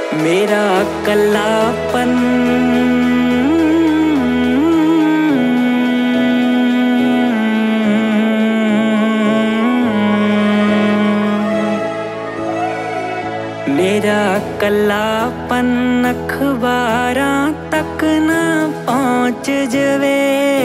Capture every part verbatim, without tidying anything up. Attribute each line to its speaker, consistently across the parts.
Speaker 1: मेरा कल्लापन मेरा कल्लापन अखबारां तक ना पहुंच जवे,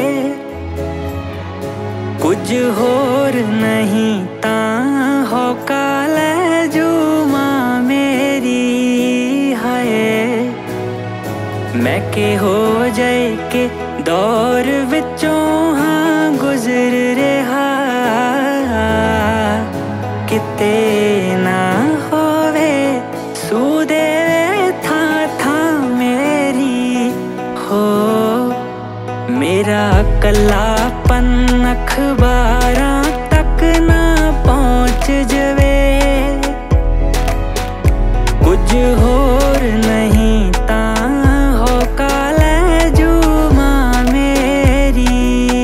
Speaker 1: कुछ होर नहीं तां होका लै जुमा मेरी है। मैं के हो जाए के दौर विचों हाँ गुजर रहा, किते ना होवे सूदे था था मेरी हो। मेरा कल्लापन अखबारां तक ना पहुंच जवे, कुछ होर नहीं तां होका लै जुमा मेरी।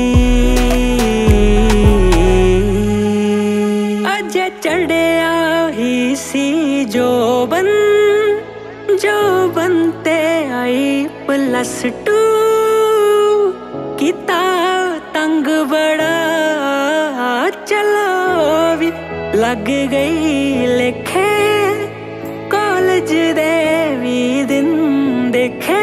Speaker 1: अजे चढ़िया ही सी जो बन जो बनते आई प्लस टू, किता तंग बड़ा चलो भी लग गई लेखे, कॉलेज दे भी दिन देखे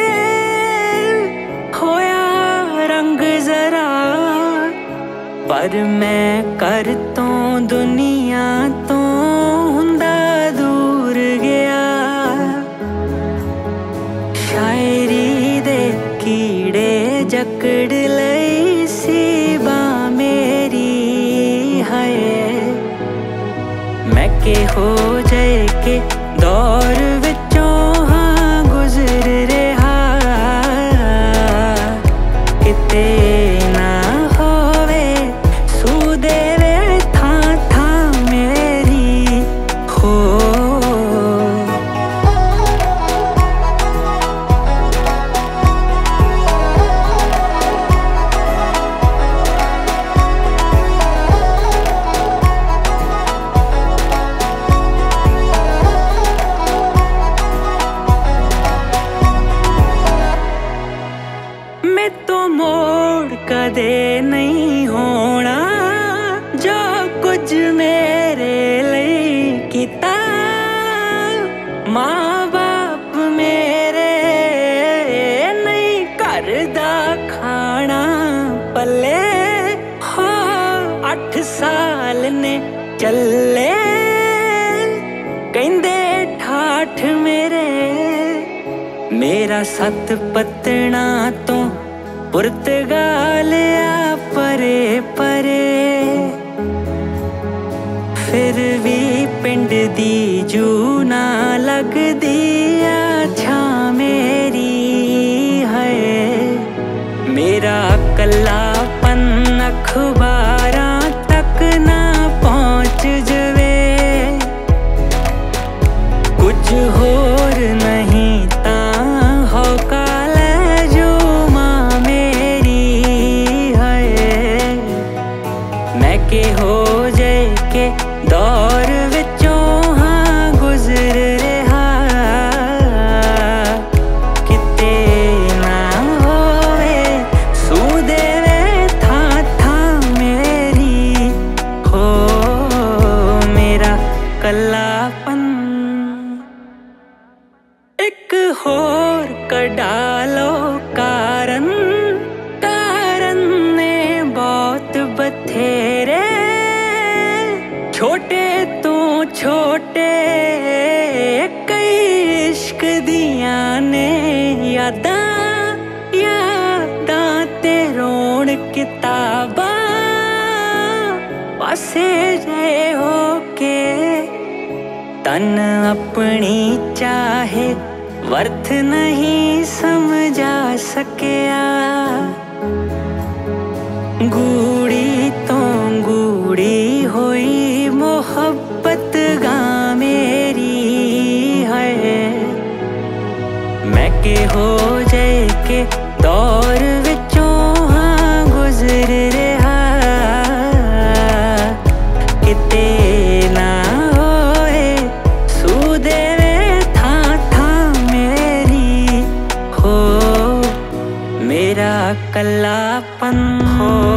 Speaker 1: होया रंग जरा। पर मैं कर तो दुनिया तो हुंदा दूर गया, शायरी दे कीड़े जकड़ लई सी बा मेरी है। मैं के हो जाए के दौर विचों हाँ गुजर रहा, किते ना होवे सूदे वे था था मेरी हो। कदे नहीं होना जो कुछ मेरे लिए किता, माँ बाप मेरे नहीं करदा खाना पले हो। अठ साल ने चले कहंदे ठाठ मेरे, मेरा सत पतना तो पुर्तगाल आ परे परे, फिर भी पिंड दी जू ना लगदी अच्छा मेरी है। मेरा कल्लापन अखबारां तक ना पहुंच जवे, कुछ होर नहीं तां होका लै जुमा मेरी है। मैं के हो जाए के दौर विचों हाँ गुजर रहा, किते ना होवे सूदे वे था था मेरी हो। मेरा कल्लापन एक होर कढ़ा लो कारण, कारण ने बहुत बथेरे, छोटे तो छोटे कई इश्क दिया ने यादां यादां ते रोण किताबां पासे जे हो के। तन अपनी चाहे वर्थ नहीं समझा सकिया, गूड़ी तो गूड़ी होई मोहब्बत गा मेरी है। मैं के हो जाए के दौर विचों हाँ गुजर रहा, किते ना होए सूदे वे था था कल्लापन हो